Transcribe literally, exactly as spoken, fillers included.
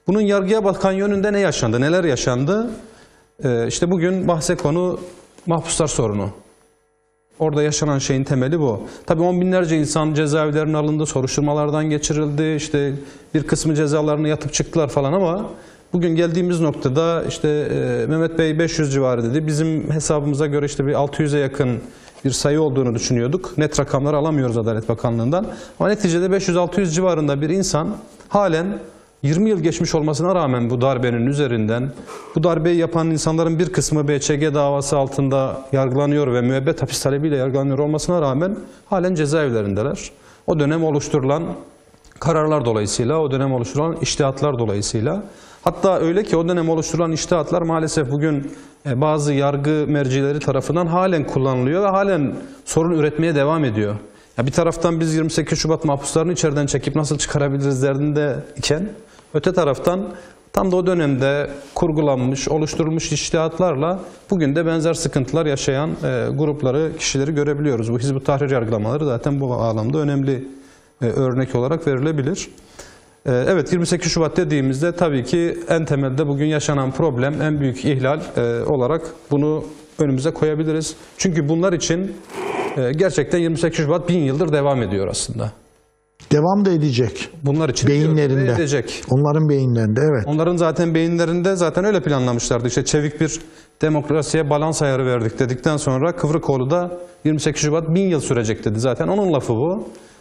Bunun yargıya bakan yönünde ne yaşandı, neler yaşandı? Ee, işte bugün bahse konu mahpuslar sorunu. Orada yaşanan şeyin temeli bu. Tabii on binlerce insan cezaevlerine alındı, soruşturmalardan geçirildi. İşte bir kısmı cezalarını yatıp çıktılar falan ama bugün geldiğimiz noktada işte e, Mehmet Bey beş yüz civarı dedi. Bizim hesabımıza göre işte bir altı yüze yakın bir sayı olduğunu düşünüyorduk. Net rakamları alamıyoruz Adalet Bakanlığı'ndan. Ama neticede beş yüz altı yüz civarında bir insan halen yirmi yıl geçmiş olmasına rağmen bu darbenin üzerinden, bu darbeyi yapan insanların bir kısmı B Ç G davası altında yargılanıyor ve müebbet hapis talebiyle yargılanıyor olmasına rağmen halen cezaevlerindeler. O dönem oluşturulan kararlar dolayısıyla, o dönem oluşturulan içtihatlar dolayısıyla, hatta öyle ki o dönem oluşturulan içtihatlar maalesef bugün bazı yargı mercileri tarafından halen kullanılıyor ve halen sorun üretmeye devam ediyor. Ya bir taraftan biz yirmi sekiz Şubat mahpuslarını içeriden çekip nasıl çıkarabiliriz derdinde iken, öte taraftan tam da o dönemde kurgulanmış, oluşturulmuş içtihatlarla bugün de benzer sıkıntılar yaşayan e, grupları, kişileri görebiliyoruz. Bu Hizb-ut Tahrir yargılamaları zaten bu anlamda önemli e, örnek olarak verilebilir. E, evet, yirmi sekiz Şubat dediğimizde tabii ki en temelde bugün yaşanan problem, en büyük ihlal e, olarak bunu önümüze koyabiliriz. Çünkü bunlar için e, gerçekten yirmi sekiz Şubat bin yıldır devam ediyor aslında. Devam da edecek. Bunlar için beyinlerinde. Edecek. Onların beyinlerinde, evet. Onların zaten beyinlerinde zaten öyle planlamışlardı. İşte çevik bir demokrasiye balans ayarı verdik dedikten sonra Kıvrıkoğlu da yirmi sekiz Şubat bin yıl sürecek dedi. Zaten onun lafı bu.